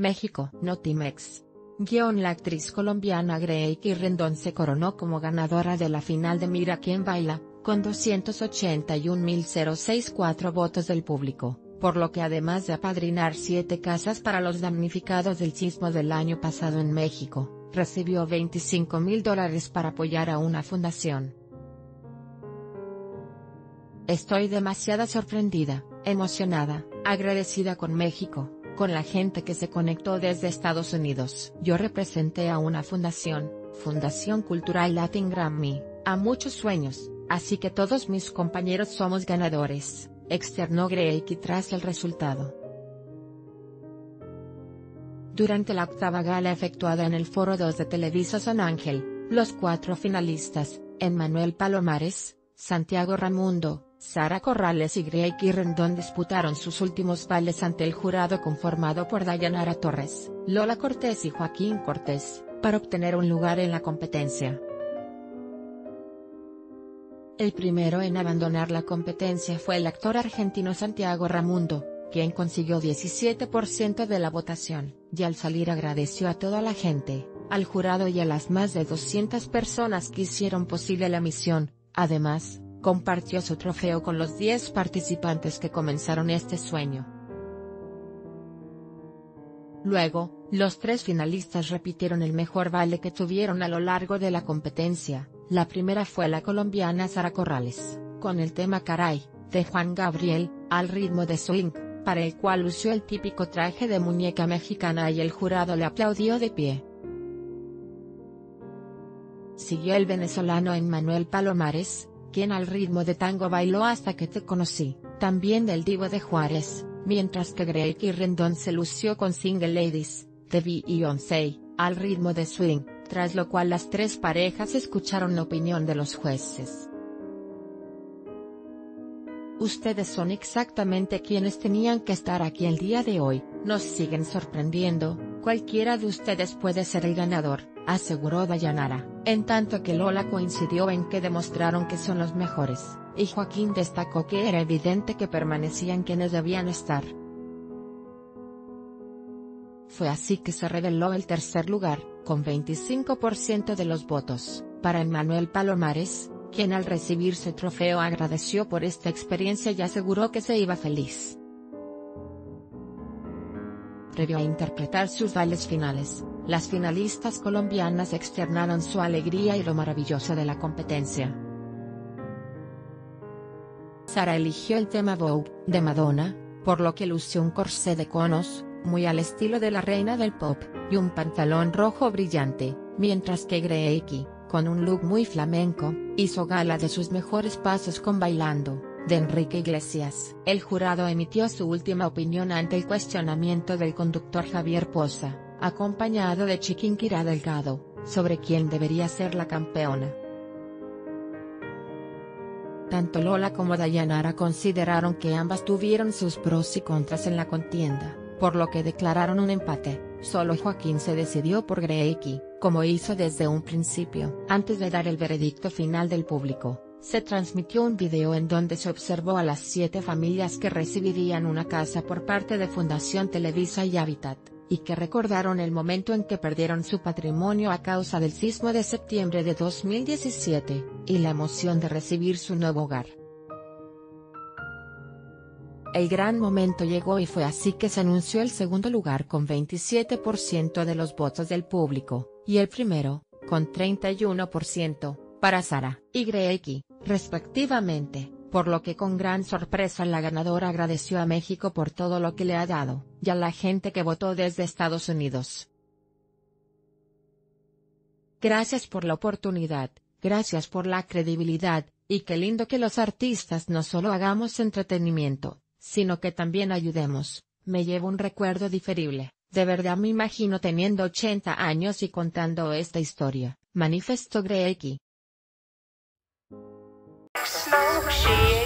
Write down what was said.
México. Notimex. La actriz colombiana Greiki Rendón se coronó como ganadora de la final de Mira quién baila, con 281.064 votos del público, por lo que además de apadrinar 7 casas para los damnificados del sismo del año pasado en México, recibió $25.000 para apoyar a una fundación. Estoy demasiado sorprendida, emocionada, agradecida con México, con la gente que se conectó desde Estados Unidos. Yo representé a una fundación, Fundación Cultural Latin Grammy, a muchos sueños, así que todos mis compañeros somos ganadores, externó Greiki tras el resultado. Durante la octava gala efectuada en el Foro 2 de Televisa San Ángel, los 4 finalistas, Emmanuel Palomares, Santiago Ramundo, Sara Corrales y Greiki Rendón disputaron sus últimos bailes ante el jurado conformado por Dayanara Torres, Lola Cortés y Joaquín Cortés, para obtener un lugar en la competencia. El primero en abandonar la competencia fue el actor argentino Santiago Ramundo, quien consiguió 17% de la votación, y al salir agradeció a toda la gente, al jurado y a las más de 200 personas que hicieron posible la misión. Además, compartió su trofeo con los 10 participantes que comenzaron este sueño. Luego, los 3 finalistas repitieron el mejor baile que tuvieron a lo largo de la competencia. La primera fue la colombiana Sara Corrales, con el tema Caray, de Juan Gabriel, al ritmo de swing, para el cual lució el típico traje de muñeca mexicana y el jurado le aplaudió de pie. Siguió el venezolano Emmanuel Palomares, quien al ritmo de tango bailó Hasta que te conocí, también del Divo de Juárez, mientras que Greiki Rendón se lució con Single Ladies, de Beyoncé, al ritmo de swing, tras lo cual las 3 parejas escucharon la opinión de los jueces. Ustedes son exactamente quienes tenían que estar aquí el día de hoy, nos siguen sorprendiendo, cualquiera de ustedes puede ser el ganador, aseguró Dayanara, en tanto que Lola coincidió en que demostraron que son los mejores, y Joaquín destacó que era evidente que permanecían quienes debían estar. Fue así que se reveló el tercer lugar, con 25% de los votos, para Emmanuel Palomares, quien al recibir su trofeo agradeció por esta experiencia y aseguró que se iba feliz. Previo a interpretar sus bailes finales, las finalistas colombianas externaron su alegría y lo maravilloso de la competencia. Sara eligió el tema Vogue, de Madonna, por lo que lució un corsé de conos, muy al estilo de la reina del pop, y un pantalón rojo brillante, mientras que Greiki, con un look muy flamenco, hizo gala de sus mejores pasos con Bailando, de Enrique Iglesias. El jurado emitió su última opinión ante el cuestionamiento del conductor Javier Poza, acompañado de Chiquinquirá Delgado, sobre quién debería ser la campeona. Tanto Lola como Dayanara consideraron que ambas tuvieron sus pros y contras en la contienda, por lo que declararon un empate. Solo Joaquín se decidió por Greiki, como hizo desde un principio. Antes de dar el veredicto final del público, se transmitió un video en donde se observó a las 7 familias que recibirían una casa por parte de Fundación Televisa y Hábitat, y que recordaron el momento en que perdieron su patrimonio a causa del sismo de septiembre de 2017, y la emoción de recibir su nuevo hogar. El gran momento llegó y fue así que se anunció el segundo lugar con 27% de los votos del público, y el primero, con 31%, para Sara y Greiki, respectivamente, por lo que con gran sorpresa la ganadora agradeció a México por todo lo que le ha dado, y a la gente que votó desde Estados Unidos. Gracias por la oportunidad, gracias por la credibilidad, y qué lindo que los artistas no solo hagamos entretenimiento, sino que también ayudemos. Me llevo un recuerdo diferible, de verdad me imagino teniendo 80 años y contando esta historia, manifestó Greiki.